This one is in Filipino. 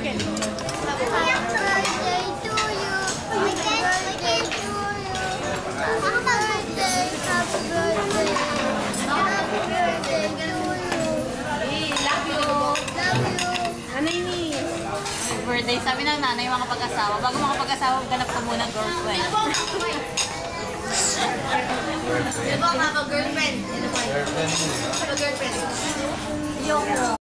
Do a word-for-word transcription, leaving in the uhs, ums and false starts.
again. Happy birthday to you. Happy birthday to you. Happy birthday. Happy birthday. Happy birthday to you. Hey, love you. Love you. Nanay ni. Birthday. Sabi ng nanay, mga pag-asawa. Bago mga pag-asawa, ganap ka muna girlfriend. Ano ba nga ba girlfriend? Ano ba? Girlfriend. Girlfriend. Yung